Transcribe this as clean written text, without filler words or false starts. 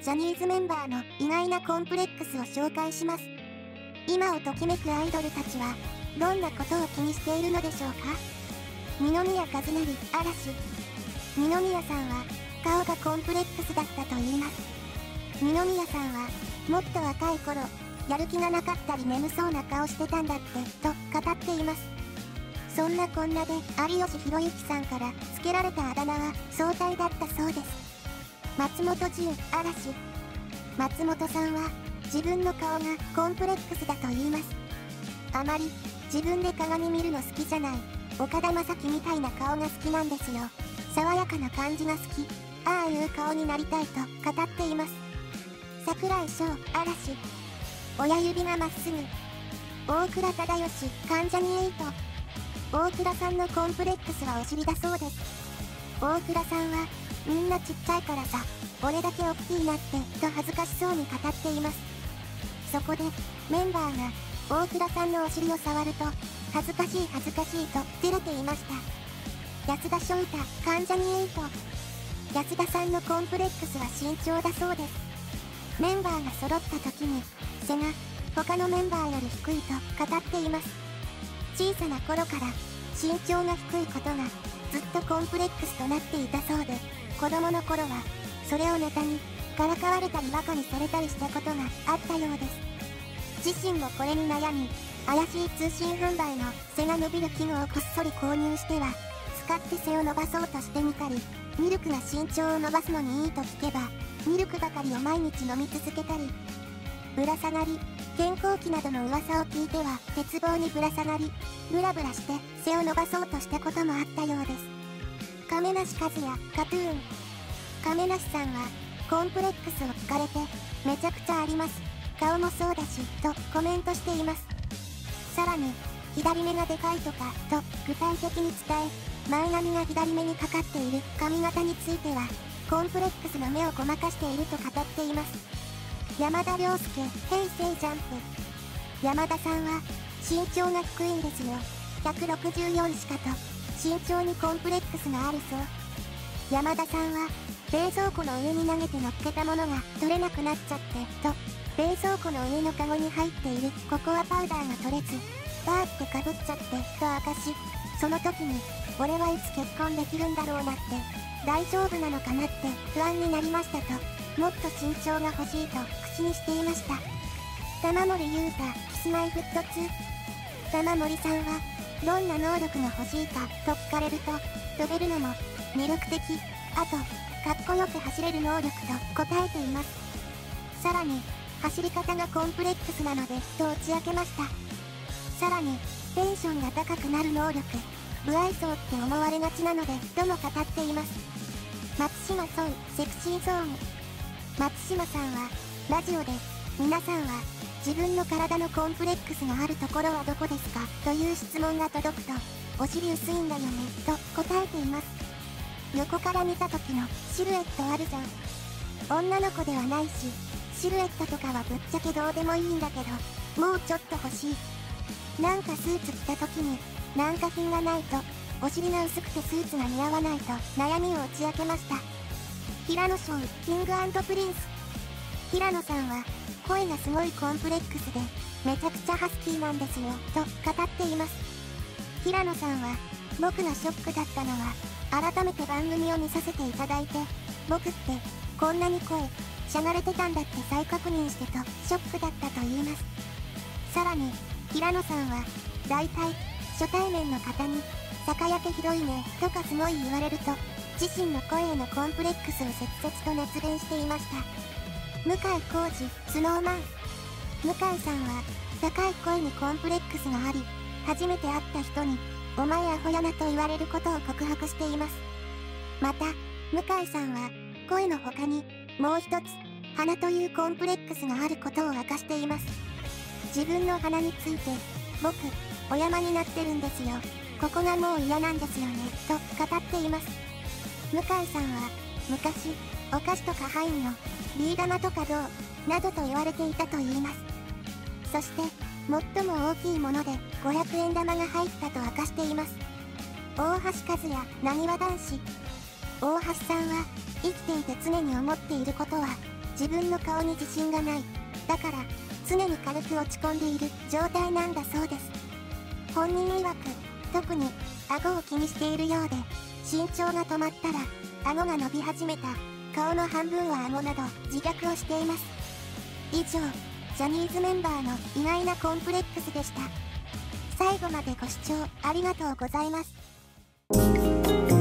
ジャニーズメンバーの意外なコンプレックスを紹介します。今をときめくアイドルたちは、どんなことを気にしているのでしょうか。二宮和也、嵐。二宮さんは、顔がコンプレックスだったと言います。二宮さんは、もっと若い頃、やる気がなかったり眠そうな顔してたんだって、と語っています。そんなこんなで、有吉弘行さんから付けられたあだ名は、相対だったそうです。松本潤、嵐。松本さんは、自分の顔がコンプレックスだと言います。あまり、自分で鏡見るの好きじゃない、岡田将生みたいな顔が好きなんですよ。爽やかな感じが好き、ああいう顔になりたいと語っています。櫻井翔、嵐。親指がまっすぐ。大倉忠義、関ジャニ∞。大倉さんのコンプレックスはお尻だそうです。大倉さんは、みんなちっちゃいからさ、俺だけ大きいなって、と恥ずかしそうに語っています。そこで、メンバーが、大倉さんのお尻を触ると、恥ずかしいと照れていました。安田翔太、関ジャニ∞。安田さんのコンプレックスは身長だそうです。メンバーが揃った時に、背が、他のメンバーより低いと語っています。小さな頃から、身長が低いことが、ずっとコンプレックスとなっていたそうで、子供の頃は、それをネタに、からかわれたりバカにされたりしたことがあったようです。自身もこれに悩み、怪しい通信販売の背が伸びる器具をこっそり購入しては、使って背を伸ばそうとしてみたり、ミルクが身長を伸ばすのにいいと聞けば、ミルクばかりを毎日飲み続けたり、ぶら下がり、健康器などの噂を聞いては鉄棒にぶら下がり、ブラブラして背を伸ばそうとしたこともあったようです。亀梨和也、カトゥーン。亀梨さんは、コンプレックスを聞かれて、めちゃくちゃあります。顔もそうだし、とコメントしています。さらに、左目がでかいとか、と具体的に伝え、前髪が左目にかかっている髪型については、コンプレックスの目をごまかしていると語っています。山田涼介、平成ジャンプ。山田さんは、身長が低いんですよ。164しかと、身長にコンプレックスがあるそう。山田さんは、冷蔵庫の上に投げて乗っけたものが取れなくなっちゃって、と、冷蔵庫の上のカゴに入っているココアパウダーが取れず、バーってかぶっちゃって、と明かし、その時に、俺はいつ結婚できるんだろうなって、大丈夫なのかなって不安になりましたと、もっと身長が欲しいと口にしていました。玉森裕太、キスマイフット2。玉森さんは、どんな能力が欲しいかと聞かれると、飛べるのも魅力的、あと、かっこよく走れる能力と答えています。さらに、走り方がコンプレックスなので、と打ち明けました。さらに、テンションが高くなる能力、不愛想って思われがちなので、とも語っています。松島聡、セクシーゾーン。松島さんは、ラジオで、皆さんは、自分の体のコンプレックスがあるところはどこですかという質問が届くと、お尻薄いんだよね、と答えています。横から見た時のシルエットあるじゃん。女の子ではないし、シルエットとかはぶっちゃけどうでもいいんだけど、もうちょっと欲しい。なんかスーツ着た時に、なんか品がないと、お尻が薄くてスーツが似合わないと悩みを打ち明けました。平野翔、キング&プリンス。平野さんは、声がすごいコンプレックスで、めちゃくちゃハスキーなんですよ、と語っています。平野さんは、僕がショックだったのは、改めて番組を見させていただいて、僕って、こんなに声、しゃがれてたんだって再確認してと、ショックだったと言います。さらに、平野さんは、大体、初対面の方に、坂焼けひどいね、とかすごい言われると、自身の声へのコンプレックスを切々と熱弁していました。向井康二、スノーマン。向井さんは、高い声にコンプレックスがあり、初めて会った人に、お前アホやなと言われることを告白しています。また、向井さんは、声の他に、もう一つ、鼻というコンプレックスがあることを明かしています。自分の鼻について、僕、お山になってるんですよ。ここがもう嫌なんですよね、と語っています。向井さんは、昔、お菓子とかハインの、ビー玉とかどう、などと言われていたと言います。そして、最も大きいもので500円玉が入ったと明かしています。大橋和也、なにわ男子。大橋さんは、生きていて常に思っていることは、 自分の顔に自信がない。だから、常に軽く落ち込んでいる状態なんだそうです。本人曰く、特に、顎を気にしているようで、身長が止まったら、顎が伸び始めた、顔の半分は顎など、自虐をしています。以上、ジャニーズメンバーの意外なコンプレックスでした。最後までご視聴ありがとうございます。